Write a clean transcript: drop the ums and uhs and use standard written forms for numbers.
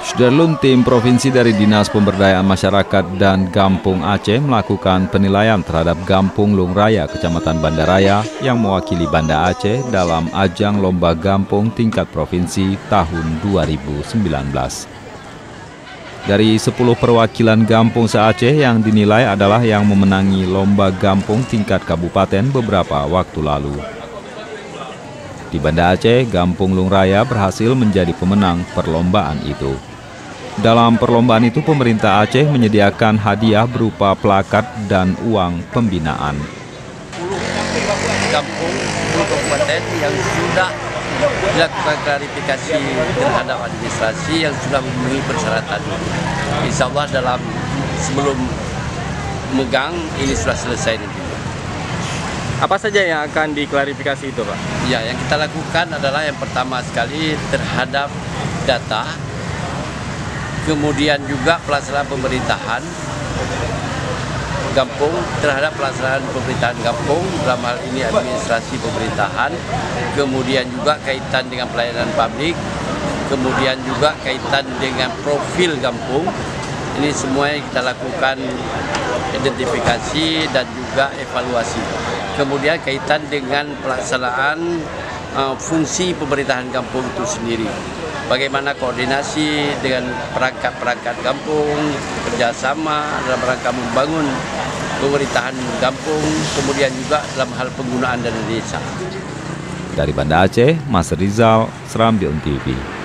Sudarlun, tim provinsi dari Dinas Pemberdayaan Masyarakat dan Gampung Aceh melakukan penilaian terhadap Gampung Lungraya, Kecamatan Banda Raya yang mewakili Banda Aceh dalam ajang Lomba Gampung tingkat provinsi tahun 2019. Dari 10 perwakilan Gampung se-Aceh yang dinilai adalah yang memenangi Lomba Gampung tingkat kabupaten beberapa waktu lalu. Di Banda Aceh, Gampung Lungraya berhasil menjadi pemenang perlombaan itu. Dalam perlombaan itu, pemerintah Aceh menyediakan hadiah berupa plakat dan uang pembinaan. 10 kampung, 10 kabupaten yang sudah dilakukan klarifikasi terhadap administrasi yang sudah memenuhi persyaratan. Insya Allah sebelum megang ini sudah selesai nanti. Apa saja yang akan diklarifikasi itu, Pak? Ya, yang kita lakukan adalah yang pertama sekali terhadap data, kemudian juga pelaksanaan pemerintahan Gampung, terhadap pelaksanaan pemerintahan Gampung, dalam hal ini administrasi pemerintahan, kemudian juga kaitan dengan pelayanan publik, kemudian juga kaitan dengan profil Gampung. Ini semua yang kita lakukan identifikasi dan juga evaluasi. Kemudian kaitan dengan pelaksanaan fungsi pemerintahan Gampung itu sendiri. Bagaimana koordinasi dengan perangkat-perangkat kampung, kerjasama dalam rangka membangun pemerintahan kampung, kemudian juga dalam hal penggunaan dana desa. Dari Banda Aceh, Mas Rizal, Serambi On TV.